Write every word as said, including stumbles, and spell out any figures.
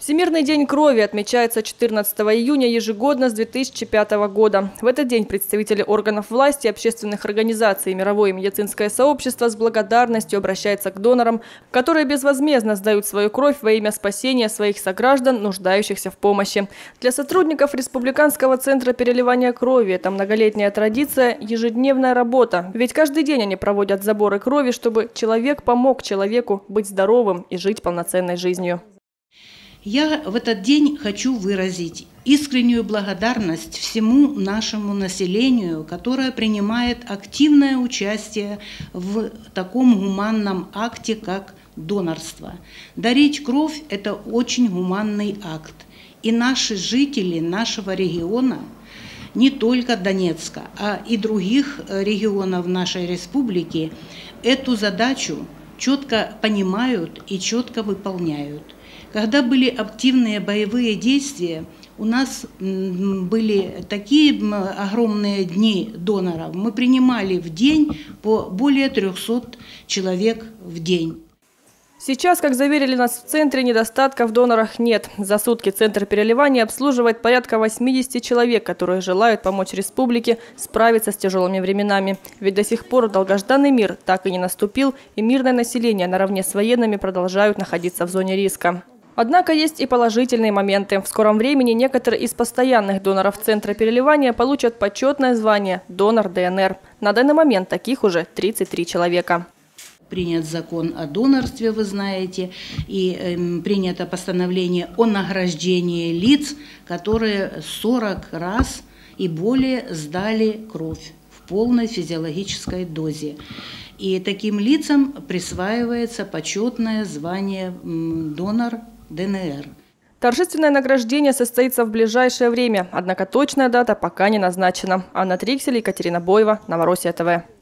Всемирный день крови отмечается четырнадцатого июня ежегодно с две тысячи пятого года. В этот день представители органов власти, общественных организаций и мировое медицинское сообщество с благодарностью обращаются к донорам, которые безвозмездно сдают свою кровь во имя спасения своих сограждан, нуждающихся в помощи. Для сотрудников Республиканского центра переливания крови это многолетняя традиция, ежедневная работа. Ведь каждый день они проводят заборы крови, чтобы человек помог человеку быть здоровым и жить полноценной жизнью. Я в этот день хочу выразить искреннюю благодарность всему нашему населению, которое принимает активное участие в таком гуманном акте, как донорство. Дарить кровь – это очень гуманный акт. И наши жители нашего региона, не только Донецка, а и других регионов нашей республики, эту задачу четко понимают и четко выполняют. Когда были активные боевые действия, у нас были такие огромные дни доноров. Мы принимали в день по более трёхсот человек в день. Сейчас, как заверили нас в центре, недостатка в донорах нет. За сутки центр переливания обслуживает порядка восьмидесяти человек, которые желают помочь республике справиться с тяжелыми временами. Ведь до сих пор долгожданный мир так и не наступил, и мирное население наравне с военными продолжают находиться в зоне риска. Однако есть и положительные моменты. В скором времени некоторые из постоянных доноров Центра переливания получат почетное звание «Донор ДНР». На данный момент таких уже тридцать три человека. Принят закон о донорстве, вы знаете, и э, принято постановление о награждении лиц, которые сорок раз и более сдали кровь в полной физиологической дозе. И таким лицам присваивается почетное звание «Донор ДНР». Торжественное награждение состоится в ближайшее время, однако точная дата пока не назначена. Анна Триксель, Екатерина Боева, Новороссия ТВ.